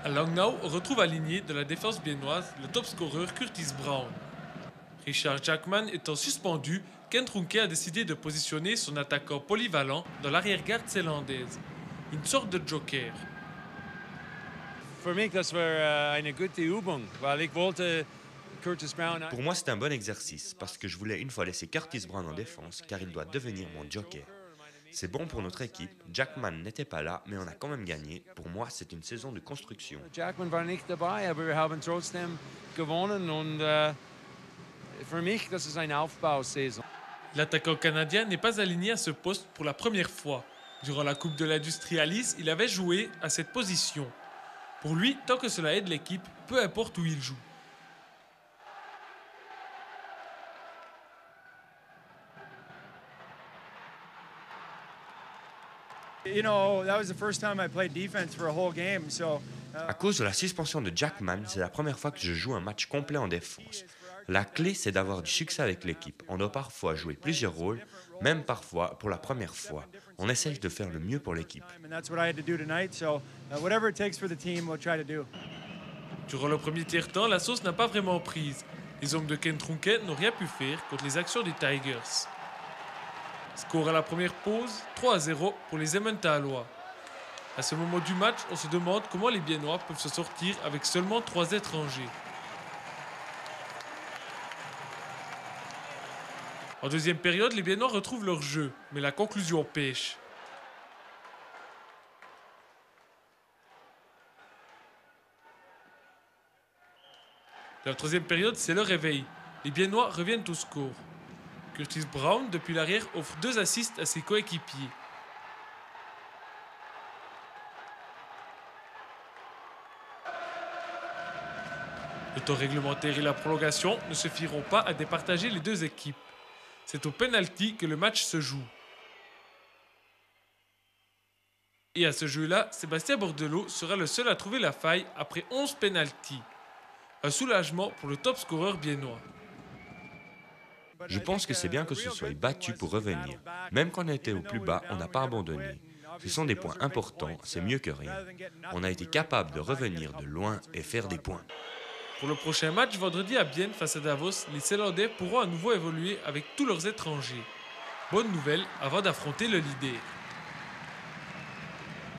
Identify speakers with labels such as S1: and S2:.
S1: À Langnau, on retrouve aligné de la défense biennoise le top scoreur Curtis Brown. Richard Jackman étant suspendu, Kent Runke a décidé de positionner son attaquant polyvalent dans l'arrière-garde zélandaise, une sorte de joker.
S2: Pour
S3: moi, c'est un bon exercice parce que je voulais une fois laisser Curtis Brown en défense car il doit devenir mon joker. C'est bon pour notre équipe. Jackman n'était pas là, mais on a quand même gagné. Pour moi, c'est une saison de construction.
S2: Jackman war nicht dabei, aber wir haben trotzdem gewonnen und für mich, das ist eine Aufbausaison.
S1: L'attaquant canadien n'est pas aligné à ce poste pour la première fois. Durant la Coupe de l'Industrie Alice, il avait joué à cette position. Pour lui, tant que cela aide l'équipe, peu importe où il joue.
S3: À cause de la suspension de Jackman, c'est la première fois que je joue un match complet en défense. La clé, c'est d'avoir du succès avec l'équipe. On doit parfois jouer plusieurs rôles, même parfois pour la première fois. On essaye de faire le mieux pour l'équipe.
S1: Durant le premier tiers-temps, la sauce n'a pas vraiment prise. Les hommes de Kent Runke n'ont rien pu faire contre les actions des Tigers. Score à la première pause, 3-0 pour les Emmentaalois. À ce moment du match, on se demande comment les Biennois peuvent se sortir avec seulement 3 étrangers. En deuxième période, les Biennois retrouvent leur jeu, mais la conclusion pêche. Dans la troisième période, c'est le réveil. Les Biennois reviennent au score. Curtis Brown, depuis l'arrière, offre 2 assists à ses coéquipiers. Le temps réglementaire et la prolongation ne suffiront pas à départager les deux équipes. C'est au penalty que le match se joue. Et à ce jeu-là, Sébastien Bordelot sera le seul à trouver la faille après 11 penaltys. Un soulagement pour le top scoreur biennois.
S3: Je pense que c'est bien que ce soit battu pour revenir. Même quand on était au plus bas, on n'a pas abandonné. Ce sont des points importants, c'est mieux que rien. On a été capable de revenir de loin et faire des points.
S1: Pour le prochain match, vendredi à Bienne face à Davos, les Zélandais pourront à nouveau évoluer avec tous leurs étrangers. Bonne nouvelle avant d'affronter le leader.